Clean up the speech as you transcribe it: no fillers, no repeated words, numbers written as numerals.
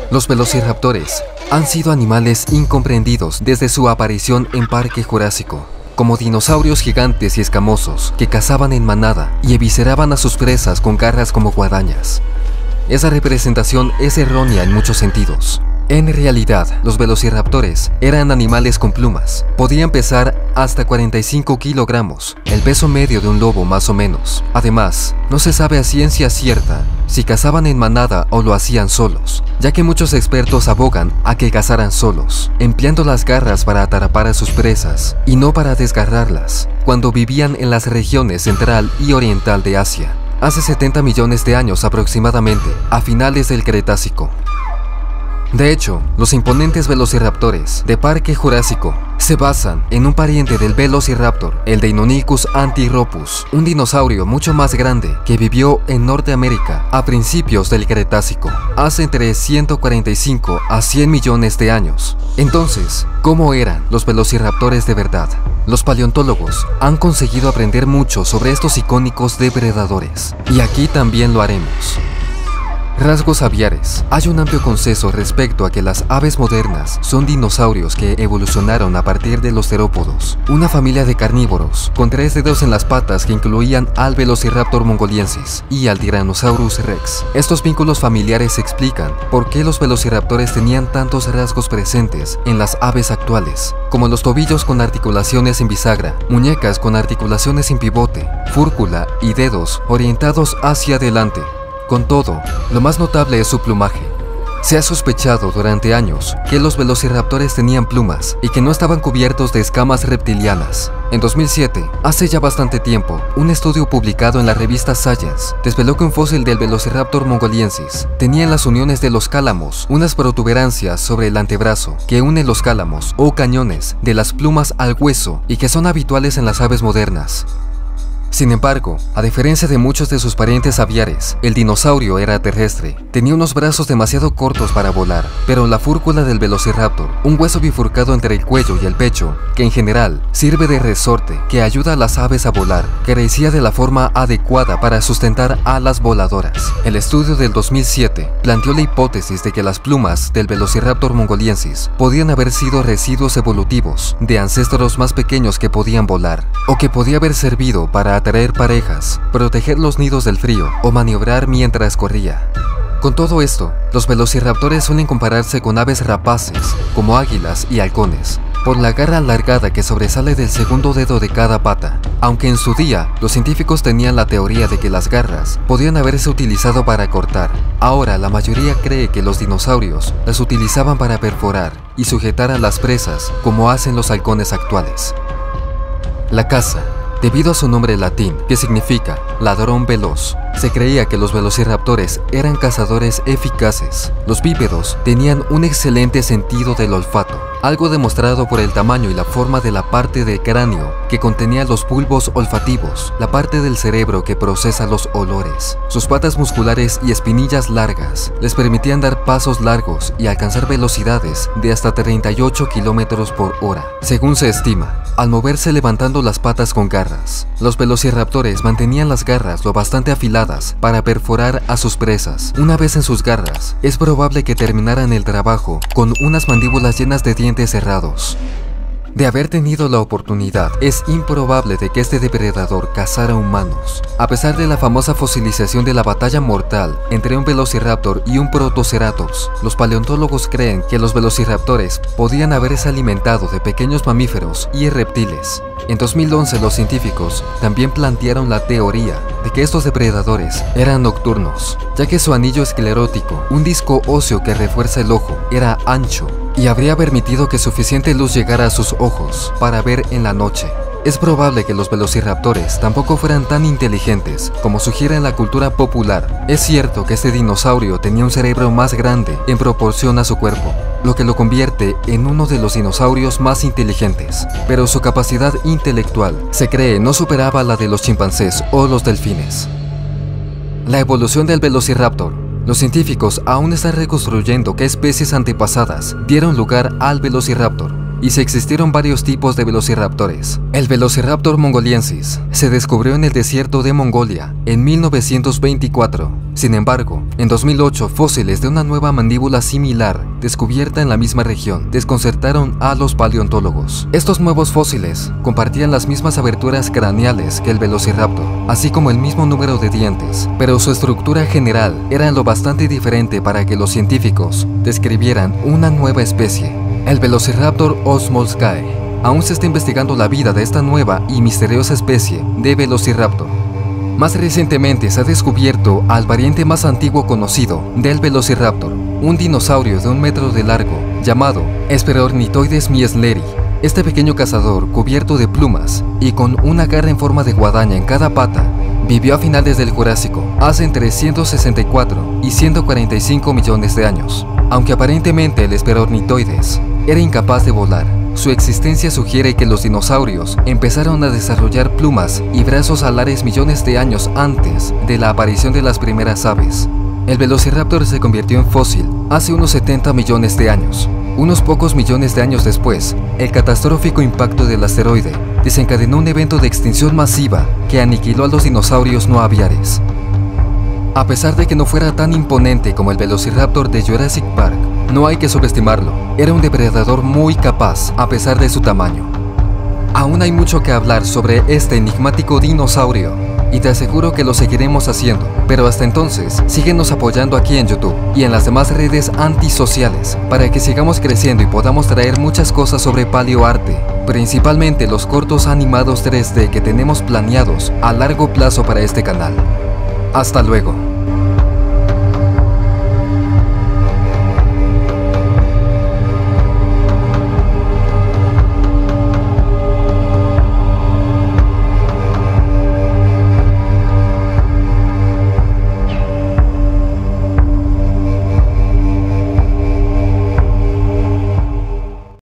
Los velociraptores han sido animales incomprendidos desde su aparición en Parque Jurásico, como dinosaurios gigantes y escamosos que cazaban en manada y evisceraban a sus presas con garras como guadañas. Esa representación es errónea en muchos sentidos. En realidad, los velociraptores eran animales con plumas. Podían pesar hasta 45 kilogramos, el peso medio de un lobo más o menos. Además, no se sabe a ciencia cierta si cazaban en manada o lo hacían solos, ya que muchos expertos abogan a que cazaran solos, empleando las garras para atrapar a sus presas y no para desgarrarlas, cuando vivían en las regiones central y oriental de Asia, hace 70 millones de años aproximadamente, a finales del Cretácico. De hecho, los imponentes velociraptores de Parque Jurásico se basan en un pariente del Velociraptor, el Deinonychus antirrhopus, un dinosaurio mucho más grande que vivió en Norteamérica a principios del Cretácico, hace entre 145 a 100 millones de años. Entonces, ¿cómo eran los velociraptores de verdad? Los paleontólogos han conseguido aprender mucho sobre estos icónicos depredadores, y aquí también lo haremos. Rasgos aviares. Hay un amplio consenso respecto a que las aves modernas son dinosaurios que evolucionaron a partir de los terópodos, una familia de carnívoros con 3 dedos en las patas que incluían al Velociraptor mongoliensis y al Tyrannosaurus rex. Estos vínculos familiares explican por qué los velociraptores tenían tantos rasgos presentes en las aves actuales, como los tobillos con articulaciones en bisagra, muñecas con articulaciones en pivote, fúrcula y dedos orientados hacia adelante. Con todo, lo más notable es su plumaje. Se ha sospechado durante años que los velociraptores tenían plumas y que no estaban cubiertos de escamas reptilianas. En 2007, hace ya bastante tiempo, un estudio publicado en la revista Science desveló que un fósil del Velociraptor mongoliensis tenía en las uniones de los cálamos unas protuberancias sobre el antebrazo que unen los cálamos o cañones de las plumas al hueso y que son habituales en las aves modernas. Sin embargo, a diferencia de muchos de sus parientes aviares, el dinosaurio era terrestre. Tenía unos brazos demasiado cortos para volar, pero la fúrcula del Velociraptor, un hueso bifurcado entre el cuello y el pecho, que en general sirve de resorte que ayuda a las aves a volar, carecía de la forma adecuada para sustentar alas voladoras. El estudio del 2007 planteó la hipótesis de que las plumas del Velociraptor mongoliensis podían haber sido residuos evolutivos de ancestros más pequeños que podían volar, o que podía haber servido para atraer parejas, proteger los nidos del frío o maniobrar mientras corría. Con todo esto, los velociraptores suelen compararse con aves rapaces, como águilas y halcones, por la garra alargada que sobresale del segundo dedo de cada pata, aunque en su día los científicos tenían la teoría de que las garras podían haberse utilizado para cortar. Ahora la mayoría cree que los dinosaurios las utilizaban para perforar y sujetar a las presas, como hacen los halcones actuales. La caza. Debido a su nombre latín, que significa ladrón veloz, se creía que los velociraptores eran cazadores eficaces. Los bípedos tenían un excelente sentido del olfato, algo demostrado por el tamaño y la forma de la parte del cráneo que contenía los bulbos olfativos, la parte del cerebro que procesa los olores. Sus patas musculares y espinillas largas les permitían dar pasos largos y alcanzar velocidades de hasta 38 kilómetros por hora, según se estima, al moverse levantando las patas con garras. Los velociraptores mantenían las garras lo bastante afiladas para perforar a sus presas. Una vez en sus garras, es probable que terminaran el trabajo con unas mandíbulas llenas de dientes cerrados. De haber tenido la oportunidad, es improbable de que este depredador cazara humanos. A pesar de la famosa fosilización de la batalla mortal entre un velociraptor y un protoceratops, los paleontólogos creen que los velociraptores podían haberse alimentado de pequeños mamíferos y reptiles. En 2011 los científicos también plantearon la teoría de que estos depredadores eran nocturnos, ya que su anillo esclerótico, un disco óseo que refuerza el ojo, era ancho y habría permitido que suficiente luz llegara a sus ojos para ver en la noche. Es probable que los velociraptores tampoco fueran tan inteligentes como sugiere la cultura popular. Es cierto que este dinosaurio tenía un cerebro más grande en proporción a su cuerpo, lo que lo convierte en uno de los dinosaurios más inteligentes, pero su capacidad intelectual se cree no superaba la de los chimpancés o los delfines. La evolución del Velociraptor. Los científicos aún están reconstruyendo qué especies antepasadas dieron lugar al Velociraptor. y si existieron varios tipos de velociraptores. El Velociraptor mongoliensis se descubrió en el desierto de Mongolia en 1924. Sin embargo, en 2008 fósiles de una nueva mandíbula similar descubierta en la misma región desconcertaron a los paleontólogos. Estos nuevos fósiles compartían las mismas aberturas craneales que el Velociraptor, así como el mismo número de dientes, pero su estructura general era lo bastante diferente para que los científicos describieran una nueva especie, el Velociraptor osmolskae. Aún se está investigando la vida de esta nueva y misteriosa especie de Velociraptor. Más recientemente se ha descubierto al variante más antiguo conocido del Velociraptor, un dinosaurio de 1 metro de largo llamado Hesperornithoides miesleri. Este pequeño cazador, cubierto de plumas y con una garra en forma de guadaña en cada pata, vivió a finales del Jurásico, hace entre 164 y 145 millones de años. Aunque aparentemente el Hesperornithoides era incapaz de volar, su existencia sugiere que los dinosaurios empezaron a desarrollar plumas y brazos alares millones de años antes de la aparición de las primeras aves. El Velociraptor se convirtió en fósil hace unos 70 millones de años. Unos pocos millones de años después, el catastrófico impacto del asteroide desencadenó un evento de extinción masiva que aniquiló a los dinosaurios no aviares. A pesar de que no fuera tan imponente como el Velociraptor de Jurassic Park, no hay que subestimarlo. Era un depredador muy capaz a pesar de su tamaño. Aún hay mucho que hablar sobre este enigmático dinosaurio y te aseguro que lo seguiremos haciendo, pero hasta entonces síguenos apoyando aquí en YouTube y en las demás redes antisociales para que sigamos creciendo y podamos traer muchas cosas sobre paleoarte, principalmente los cortos animados 3D que tenemos planeados a largo plazo para este canal. Hasta luego.